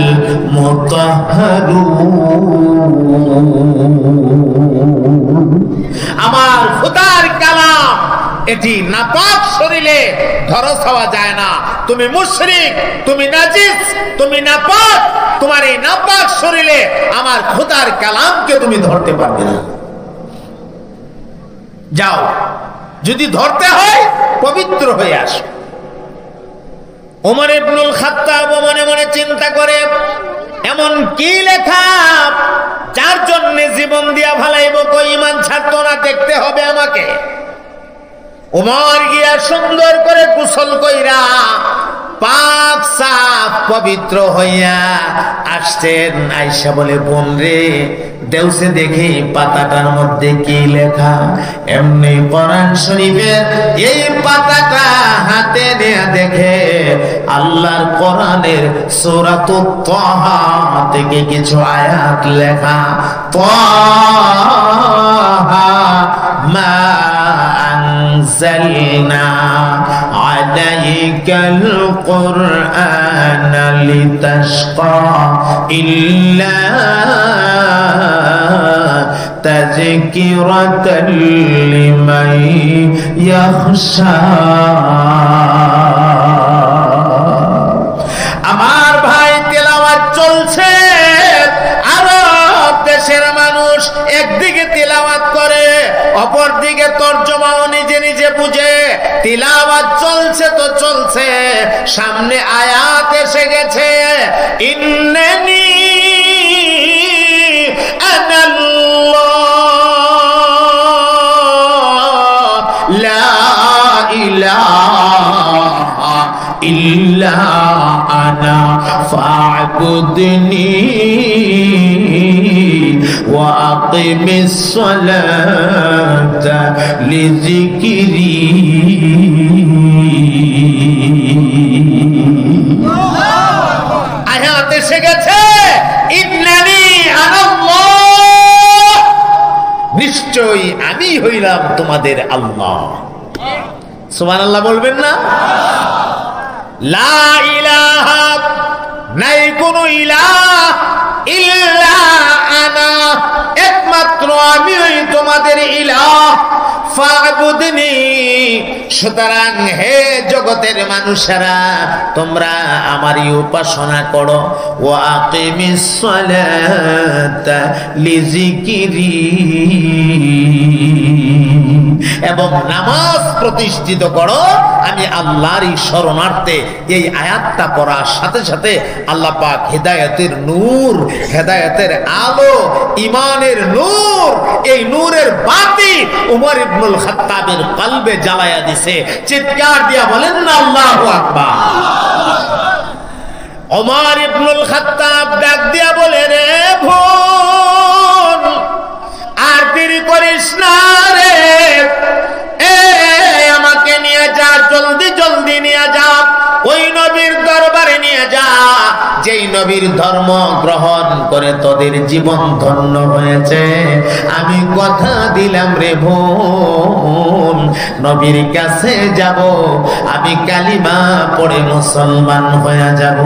মুতাহহারুন। আমার খোদার কালাম, এটি নাপাক শরীরে ধরো ছাওয়া যায় না। তুমি মুশরিক, তুমি নাজিস, তুমি নাপাক। তোমার এই নাপাক শরীরে আমার খোদার কালামকে তুমি ধরতে পারবে না। যাও, যদি ধরতে হয় পবিত্র হয়ে আসো। ওমর ইবনুল খাত্তাব মনে মনে চিন্তা করে, এমন কি লেখা যার জন্য জীবন দিয়া ভালাইব, কই ঈমান ছাড়তো না, দেখতে হবে আমাকে। ওমর গিয়া সুন্দর করে গোসল কইরা পাক সাফ পবিত্র হইয়া আসছেন। আয়েশা বলে, বোন রে, দেউসে দেখি পাতাটার মধ্যে কি লেখা। এমনি কোরআন শরীফের এই পাতাটা হাতে নিয়ে দেখে আল্লাহর কোরআনের সূরাতুত তাহা থেকে কিছু আয়াত লেখা। তাহা মা أنزلنا عليك القرآن لتشقى إلا تذكرة لمن يخشى। আমার ভাই, তেলাওয়াত চলছে, আরব দেশের মানুষ একদিকে তেলাওয়াত করে, অপর দিকে তরজমাও নিজে নিজে বুঝে। তিলাওয়াত চলছে তো চলছে, সামনে আয়াত এসে গেছে, ইন্নানি আনাল্লাহ লা ইলাহা ইল্লা আনা ফা'বুদনি ওয়া আকিমিস সালাতা লিযিকরি। আয়াত এসে গেছে ইন্নানি আনাল্লাহ, নিশ্চয়ই আমি হইলাম তোমাদের আল্লাহ। সুবহানাল্লাহ বলবেন না? লা ইলাহা, নাই কোনো ইলাহ, ইল্লা আনা, একমাত্র আমি ওই তোমাদের ইলাহ। ফা'বুদনি, সুতরাং হে জগতের মানুষেরা তোমরা আমারই উপাসনা করো। ওয়া আকিমিস সালাতা লিযিকরি, এবং নামাজ প্রতিষ্ঠিত করো আমি আল্লাহরই শরণার্থে। এই আয়াতটা পড়ার সাথে সাথে আল্লাহ পাক হেদায়েতের নূর, হেদায়েতের আলো, ঈমানের নূর, এই নূরের বাতি উমর ইবনুল খাত্তাবের কলবে জ্বালায়া দিছে। চিৎকার দিয়া বলেন না আল্লাহু আকবার। ওমর ইবনুল খাত্তাব ডাক দিয়া বলে, রে বোন আর দেরি করিস না রে, এ আমাকে নিয়ে যা, জলদি জলদি নিয়ে যা, ওই নবীর দরবারে নিয়ে যা যেই নবীর ধর্ম গ্রহণ করে তোদের জীবন ধন্য হয়েছে। আমি কথা দিলাম রে বোন, নবীর কাছে যাব, আমি কালিমা পড়ে মুসলমান হয়ে যাব।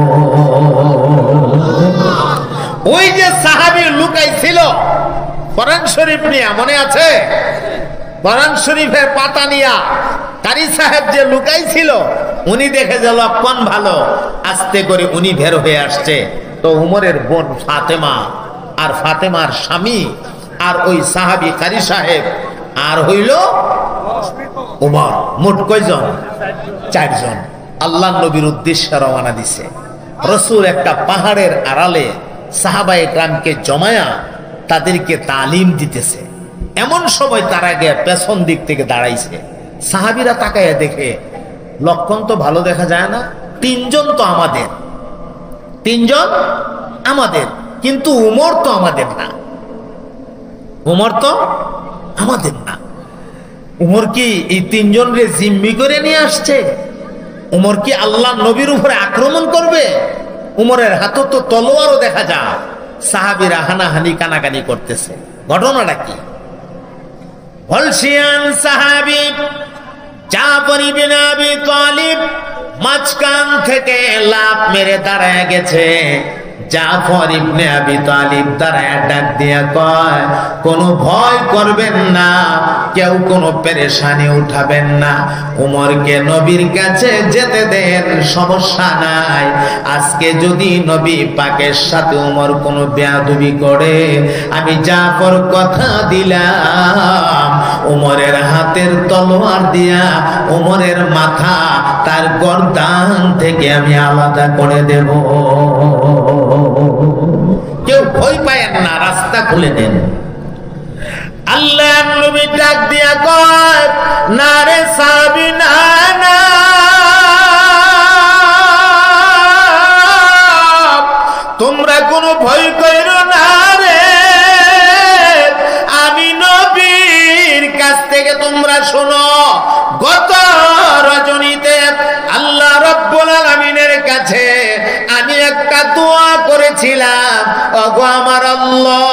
ওই যে সাহাবী লুকাইছিল কোরআন শরীফ নিয়ে, মনে আছে? কোরআন শরীফের পাতা নিয়া কারি সাহেব যে লুকাইছিল, উনি দেখে যে লক্ষণ ভালো, আস্তে করে উনি বের হয়ে আসছে। তো উমরের বোন ফাতেমা আর ফাতেমার স্বামী আর ওই সাহাবী কারি সাহেব আর হইল উমর, মোট কয়জন? চারজন। আল্লাহ নবীর উদ্দেশ্যে রওনা দিছে। রাসূল একটা পাহাড়ের আড়ালে সাহাবায়ে কেরামকে জমায়া তাদেরকে তালিম দিতেছে। এমন সময় তারা গিয়ে পেছন দিক থেকে দাঁড়াইছে। সাহাবীরা তাকায় দেখে লক্ষণ তো ভালো দেখা যায় না, তিনজন তো আমাদের, তিনজন আমাদের, কিন্তু উমর তো আমাদের না, উমর তো আমাদের না। উমর কি এই তিনজন রে জিম্মি করে নিয়ে আসছে? উমর কি আল্লাহ নবীর উপরে আক্রমণ করবে? উমরের হাতে তো তলোয়ারও দেখা যায়। সাহাবীরা হানাহানি কানাকানি করতেছে। ঘটনাটা কি? বলছিয়ান সাহাবী জাফর ইবনে আবি তালিব মাঝখান থেকে লাফ মেরে দাঁড়ায় গেছে। জাফর ইবনে আবি তালিব দাঁড়ায় ডাক দিয়া কয়, কোনো ভয় করবেন না, কেউ কোনো পেরেশানি উঠাবেন না, উমরকে নবীর কাছে যেতে দেন, সমস্যা নাই। আজকে যদি নবী পাকের সাথে উমর কোনো বেয়াদবি করে, আমি জাফর কথা দিলাম উমরের হাতের তলোয়ার দিয়া উমরের মাথা তার গর্দান থেকে আমি আলাদা করে দেব। কেউ ভয় পায়েন না, রাস্তা খুলে দেন। আল্লাহ নবী ডাক দিয়া কয়, না রে সাহাবী, না না, তোমরা কোনো ভয় করো না রে, আমি নবীর কাছ থেকে তোমরা শোনো, গত রজনীতে আল্লাহ রাব্বুল আলামিনের কাছে আমি একটা দোয়া করেছিলাম, ওগো আমার আল্লাহ,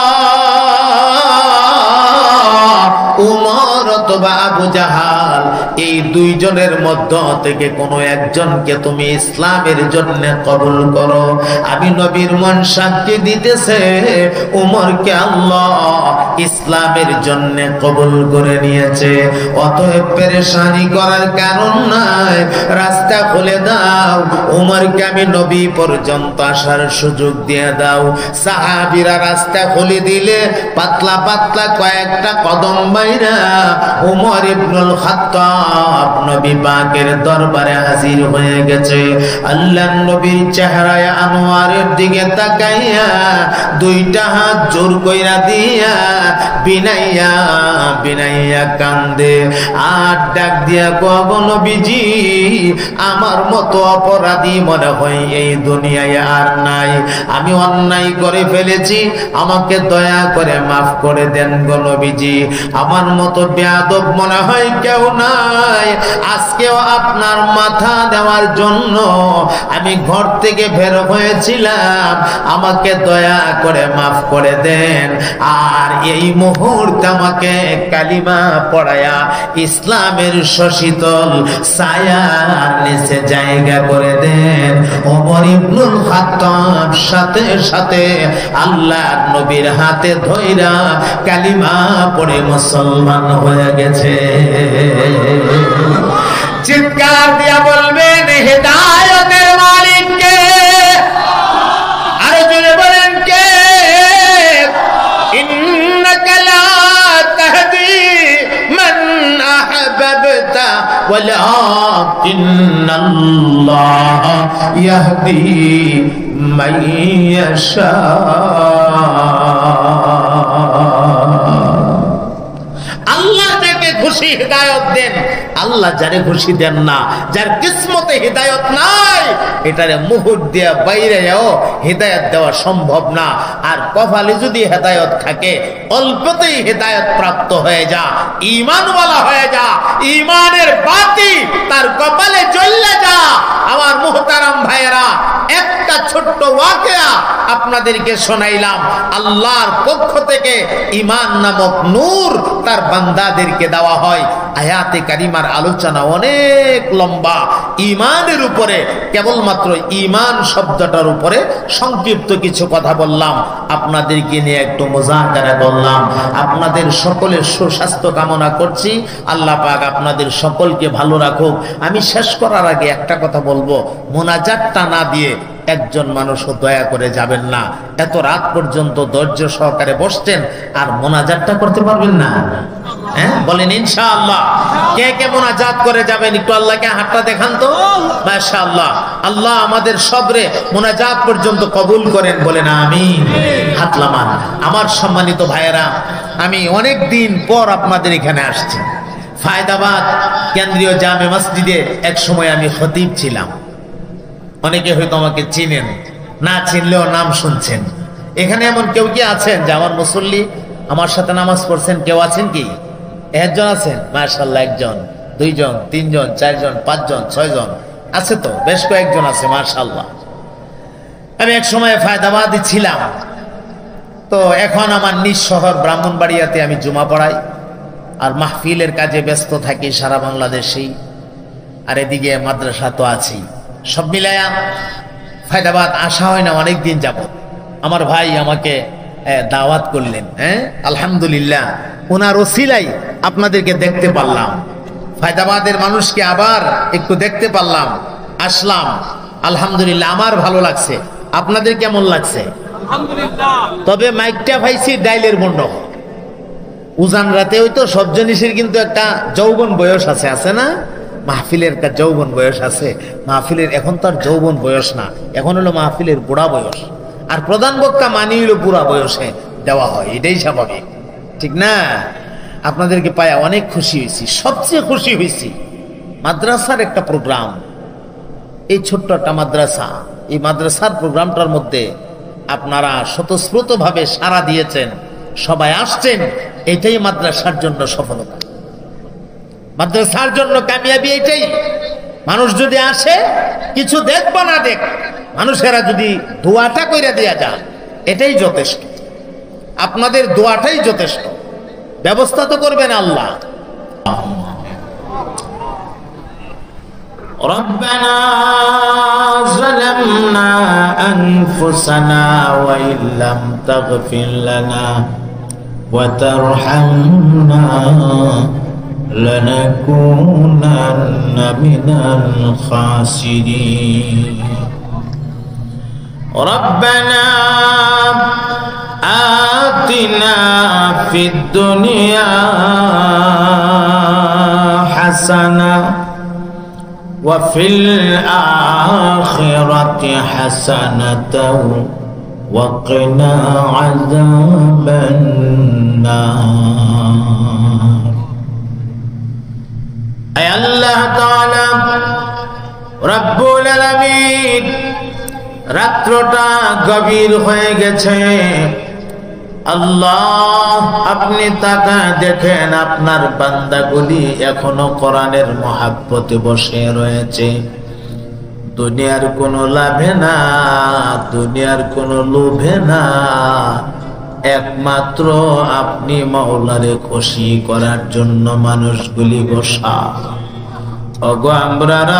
উমর অথবা আবু জাহাল এই দুইজনের মধ্য থেকে কোন একজনকে তুমি ইসলামের জন্য কবুল করো। আমি নবীর মন সাক্ষী দিতেছে উমরকে আল্লাহ ইসলামের জন্য কবুল করে নিয়েছে। অতএব পেরেশানি করার কারণ নাই, রাস্তা খুলে দাও, উমরকে আমি নবী পর্যন্ত আসার সুযোগ দিয়ে দাও। সাহাবীরা রাস্তা খুলে দিলে পাতলা পাতলা কয়েকটা কদম বাইরা উমর ইবনুল খাত্তাব সব নবী পাকের দরবারে হাজির হয়ে গেছে। আল্লাহর নবীর চেহারায় আনোয়ারের দিকে তাকাইয়া দুইটা হাত জোর কইরা দিয়া বিনাইয়া বিনাইয়া কান্দে আর ডাক দিয়া কব নবীজি আমার মতো অপরাধী মনে হয় এই দুনিয়ায় আর নাই, আমি অন্যায় করে ফেলেছি, আমাকে দয়া করে মাফ করে দেন গো নবীজি, আমার মতো বেয়াদব মনে হয় কেউ নাই, আজকেও আপনার মাথা দেওয়ার জন্য আমি ঘর থেকে বের হয়েছিলাম, আমাকে দয়া করে মাফ করে দেন, আর এই মুহূর্তে আমাকে কালিমা পড়ায়া ইসলামের শশীতল ছায়ার নিচে জায়গা করে দেন। ওমর ইবনুল খাত্তাব সাথে সাথে আল্লাহর নবীর হাতে ধইরা কালিমা পড়ে মুসলমান হয়ে গেছে। চিৎকার দিয়া বলবেন হেদায়েতের মালিক কে? আরো জোরে বলেন কে? ইন্নাকা লা তাহদি মান আহবাবতা ওয়ালাকিন্নাল্লাহ ইয়াহদি মান ইয়াশা। আল্লাহ যাকে খুশি হিদায়াত দেন, আল্লাহ যারে খুশি দেন না। যার কিসমতে হিদায়াত নাই এটারে মুহূর্ত দিয়া বাইরে যাও হিদায়াত দেওয়া সম্ভব না। আর কপালে যদি হিদায়াত থাকে অল্পতেই হিদায়াত প্রাপ্ত হয়ে যা, ঈমানওয়ালা হয়ে যা, ঈমানের বাতি তার কপালে জ্বলে যা। আমার মুহতারাম ভাইয়েরা, একটা ছোট্ট ওয়াকিয়া আপনাদেরকে শোনাইলাম। আল্লাহর পক্ষ থেকে ঈমান নামক নূর তার বান্দাদেরকে দেওয়া হয়। আয়াতে কারিমার আলোচনা অনেক লম্বা। ঈমানের উপরে কেবলমাত্র ঈমান শব্দটার উপরে সংক্ষিপ্ত কিছু কথা বললাম, আপনাদেরকে নিয়ে একটু মুযাকারা করলাম। আপনাদের সকলের সুস্বাস্থ্য কামনা করছি। আল্লাহ পাক আপনাদের সকলকে ভালো রাখুক। আমি শেষ করার আগে একটা কথা বলবো, মোনাজাতটা না দিয়ে একজন মানুষও দয়া করে যাবেন না। এত রাত পর্যন্ত ধৈর্য সহকারে বসছেন আর মোনাজাতটা করতে পারবেন না? হ্যাঁ বলেন ইনশাআল্লাহ। কে কে মোনাজাত করে যাবেন একটু আল্লাহকে হাতটা দেখান তো। মাশাআল্লাহ, আল্লাহ আমাদের সবরে মোনাজাত পর্যন্ত কবুল করেন, বলেন আমিন। হাত লামান। আমার সম্মানিত ভাইয়েরা, আমি অনেক দিন পর আপনাদের এখানে আসছি। ফায়দাবাদ কেন্দ্রীয় জামে মসজিদে এক সময় আমি খতিব ছিলাম। অনেকে হয়তো আমাকে চিনেন, না চিনলেও নাম শুনছেন। এখানে এমন কেউ কি আছেন যে আমার মুসল্লি, আমার সাথে নামাজ পড়ছেন? কেউ আছেন কি? একজন আছেন? মাশাআল্লাহ। একজন, দুইজন, তিনজন, চারজন, পাঁচজন, ছয়জন আছে তো, বেশ কয়েকজন আছে মাশাআল্লাহ। আমি এক সময় ফায়দাবাদে ছিলাম, তো এখন আমার নিজ শহর ব্রাহ্মণবাড়িয়াতে আমি জুমা পড়াই আর মাহফিলের কাজে ব্যস্ত থাকি সারা বাংলাদেশেই, আর এদিকে মাদ্রাসা তো আছেই। সব মিলায়া ফায়দাবাদ আসা হয় না অনেক দিন যাবত। আমার ভাই আমাকে দাওয়াত করলেন। হ্যাঁ আলহামদুলিল্লাহ, ওনার ওসিলাই আপনাদেরকে দেখতে পারলাম, ফায়দাবাদের মানুষকে আবার একটু দেখতে পারলাম, আসলাম। আলহামদুলিল্লাহ, আমার ভালো লাগছে। আপনাদের কেমন লাগছে? তবে মাইকটা ভাইছি ডাইলের বন্ড। উজান রাতে হইতো সব জিনিসের কিন্তু একটা যৌবন বয়স আছে, আছে না? মাহফিলের একটা যৌবন বয়স আছে। মাহফিলের এখন তো আর যৌবন বয়স না, এখন হলো মাহফিলের বুড়া বয়স। আর প্রধান বক্তা মানি হইল বুড়া বয়সে দেওয়া হয়, এটাই স্বাভাবিক, ঠিক না? আপনাদেরকে পায়া অনেক খুশি হয়েছি। সবচেয়ে খুশি হয়েছি মাদ্রাসার একটা প্রোগ্রাম, এই ছোট্ট একটা মাদ্রাসা, এই মাদ্রাসার প্রোগ্রামটার মধ্যে আপনারা স্বতঃস্ফূর্ত ভাবে সাড়া দিয়েছেন, সবাই আসছেন। এটাই মাদ্রাসার জন্য সফলতা, মাদ্রাসার জন্য কামিয়াবি এটাই। মানুষ যদি আসে, কিছু দেখব না দেখ, মানুষেরা যদি দোয়াটা কইরা দেয়া যায়, এটাই যথেষ্ট। আপনাদের দোয়াটাই যথেষ্ট। ব্যবস্থা তো করবেন আল্লাহ। ربنا ظلمنا أنفسنا وإن لم تغفر لنا وترحمنا لنكونن من الخاسرين ربنا آتنا في الدنيا حسنة وفي الآخرة حسنة وقنا عذاب النار أي الله تعالى رب العالمين রাত্রটা গভীর হয়ে গেছে আল্লাহ আপনি তাকায় দেখেন আপনার বান্দাগুলি এখনো কোরআনের মহব্বতে বসে রয়েছে দুনিয়ার কোনো লাভে না দুনিয়ার কোনো লোভে না একমাত্র আপনি মাওলারে খুশি করার জন্য মানুষগুলি বসা ওগো আমরার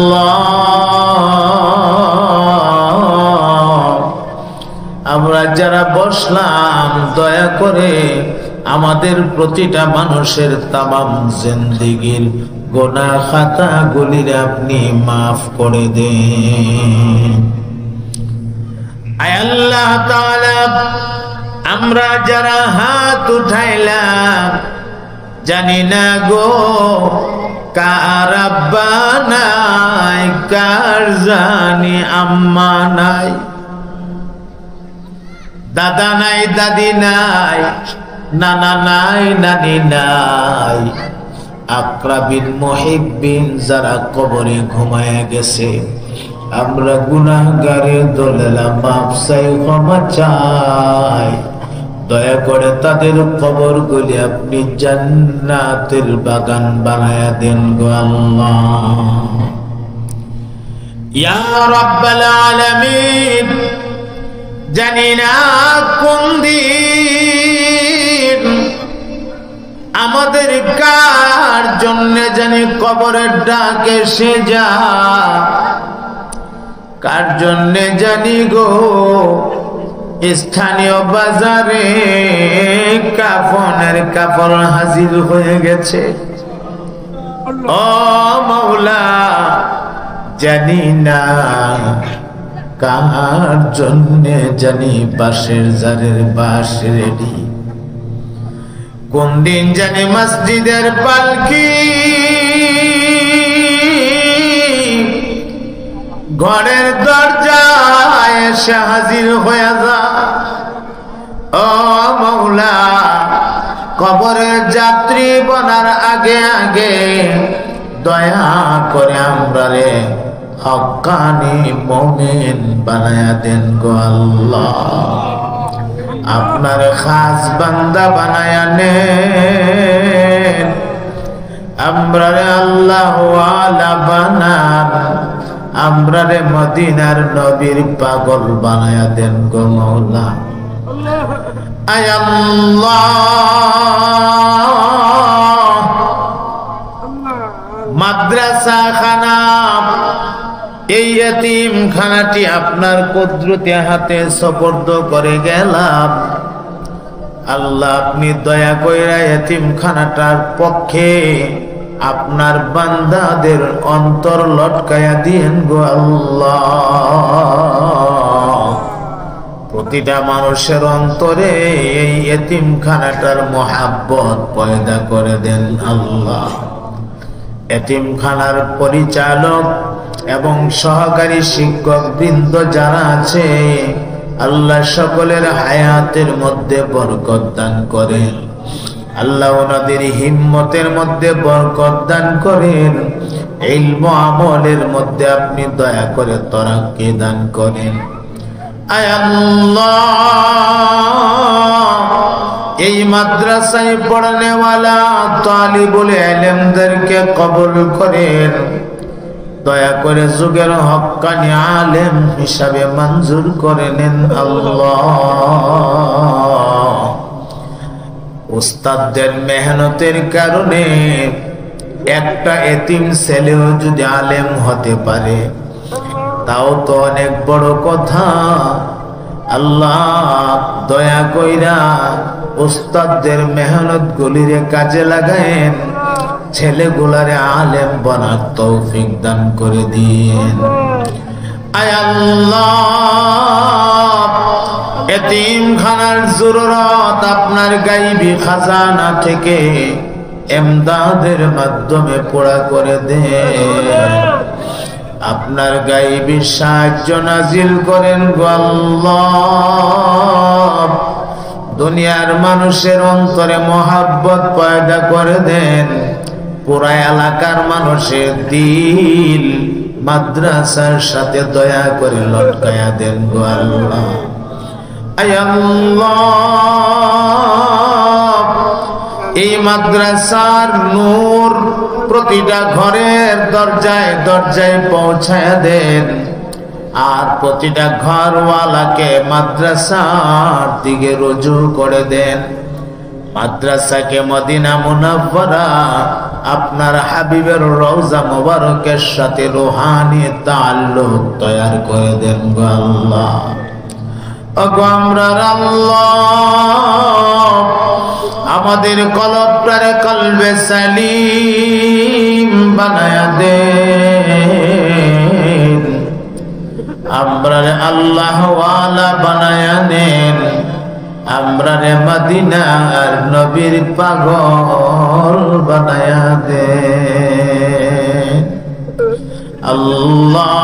আল্লাহ আমরা যারা বসলাম দয়া করে আমাদের প্রতিটা মানুষের তামাম জিন্দেগীর গুনাহ খাতাগুলি আপনি মাফ করে দেন আয় আল্লাহ তাআলা আমরা যারা হাত উঠাইলাম জানি না গো কার আব্বা নাই কার জানি আম্মা নাই দাদা নাই দাদি নাই নানা নাই নানি নাই আকরাবিন মুহিব্বিন যারা কবরে ঘুমায় গেছে আমরা গুনাহগারের দলেলা মাফ চাই ক্ষমা চাই দয়া করে তাদের কবরগুলি আপনি জান্নাতের বাগান বানায়া দেন গো আল্লাহ ইয়া রাব্বাল আলামিন জানি না কোন দিন আমাদের কার জন্য জানি কবরের ডাক এসে যা কার জন্য জানি গো স্থানীয় বাজারে কাফনের কাপড় হাজির হয়ে গেছে ও মাওলা জানি না কার জন্যে জানি বাঁশের জারের বাঁশ রেডি কোন দিন জানি মসজিদের পালকি ঘরের দরজায় এসে হাজির হয়ে যা ও মাওলা কবরের যাত্রী বনার আগে আগে দয়া করে আমরা রে হক্কানি মুমিন বানায়া দেন গো আল্লাহ আপনার খাস বান্দা বানায়া নেন আমরা রে আল্লাহ ওয়ালা বানান আমরা রে মদিনার নবীর পাগল বানায়া দেন গো মাওলা আয় আল্লাহ মাদ্রাসা খানা এই এতিম খানাটি আপনার কুদরতি হাতে সুপর্দ করে গেলাম আল্লাহ আপনি দয়া কইরা এতিম খানাটার পক্ষে আপনার বান্দাদের অন্তর লটকায়া দিয়েন গো আল্লাহ প্রতিটা মানুষের অন্তরে এই এতিম খানাটার মহাব্বত পয়দা করে দেন আল্লাহ এতিম খানার পরিচালক এবং সহকারী শিক্ষক বৃন্দ যারা আছে আল্লাহ সকলের হায়াতের মধ্যে বরকত দান করেন আল্লাহ ওনাদের হিম্মতের মধ্যে বরকত দান করেন ইলম আমলের মধ্যে আপনি দয়া করে তরাক্কি দান করেন আয় আল্লাহ এই মাদ্রাসায় পড়নেওয়ালা তালিবুল ইলমদেরকে কবুল করেন দয়া করে যুগের হক্কানি আলেম হিসাবে মঞ্জুর করে নেন আল্লাহ উস্তাদদের মেহনতের কারণে একটা এতিম ছেলেও যদি আলেম হতে পারে তাও তো অনেক বড় কথা আল্লাহ দয়া কইরা উস্তাদদের মেহনত গুলিরে কাজে লাগায়েন ছেলেগুলারে আলেম বনার তৌফিক দান করে দিন আয় আল্লাহ এতিম খানার জরুরত আপনার গাইবী খাজানা থেকে এমদাদের মাধ্যমে পুরা করে দেন। আপনার গায়বী সাহায্য নাজিল করেন গো আল্লাহ। দুনিয়ার মানুষের অন্তরে মহাব্বত পয়দা করে দেন। পুরা এলাকার মানুষের দিল মাদ্রাসার সাথে দয়া করে লটকায়া দেন গো আল্লাহ। আয় আল্লাহ, এই মাদ্রাসার নূর প্রতিটা ঘরের দরজায় দরজায় পৌঁছায় দেন। আর প্রতিটা ঘরওয়ালাকে মাদ্রাসার দিকে রুজু করে দেন। মাদ্রাসাকে মদিনা মুনাওয়ারা আপনার হাবিবের রওজা মুবারকের সাথে রূহানি তাআল্লুক তৈরি করে দেন গো আল্লাহ। ওগো আমরার আল্লাহ, আমাদের কলবটারে কলবে সালিম বানায়া দেন। আমরারে আল্লাহ ওয়ালা বানায়া নেন। আমরারে মদিনার নবীর পাগল বানায়া দেন। আল্লাহ,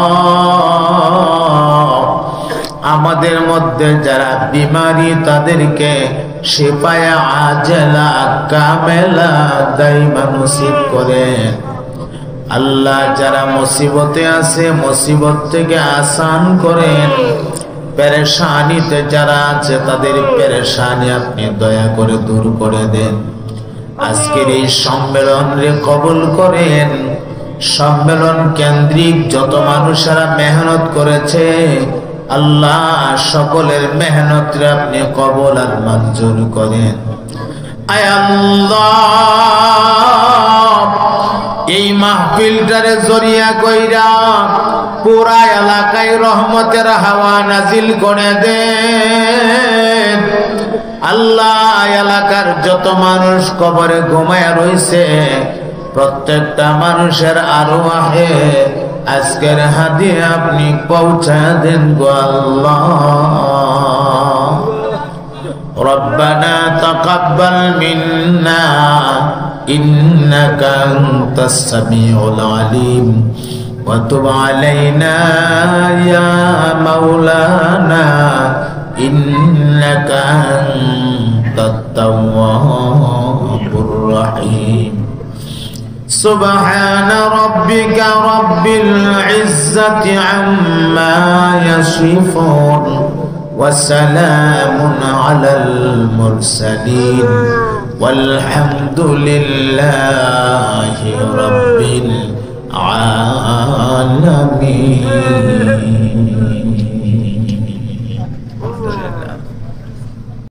আমাদের মধ্যে যারা বিমারি তাদেরকে শিফায়ে আজলা কামেলা দাইমা নসিব করেন। আল্লাহ, যারা মুসিবতে আছে মুসিবত থেকে আসান করেন। পেরেশানিতে যারা আছে তাদের পেরেশানি আপনি দয়া করে দূর করে দেন। আজকের এই সম্মেলনে কবুল করেন। সম্মেলন কেন্দ্রিক যত মানুষেরা মেহনত করেছে আল্লাহ, সকলের মেহনত আপনি কবুল আর মঞ্জুর করেন। আয় আল্লাহ, এই মাহফিলটারে জরিয়া কইরা পুরা এলাকায় রহমতের হাওয়া নাজিল করে দেন। আল্লাহ, এলাকার যত মানুষ কবরে ঘুমায় রইছে প্রত্যেকটা মানুষের আরওয়াহে আজকের হাদিয়া আপনি পৌঁছা দেন গো আল্লাহ। রব্বানা তাকাব্বাল মিন্না ইন্নাকা আনতাস সামিউল আলিম ওয়া তুব আলাইনা ইয়া মাওলানা ইন্নাকা আনতাত তাওয়াবুর রহিম। سبحان ربك رب العزة عما يصفون وسلام على المرسلين والحمد لله رب العالمين.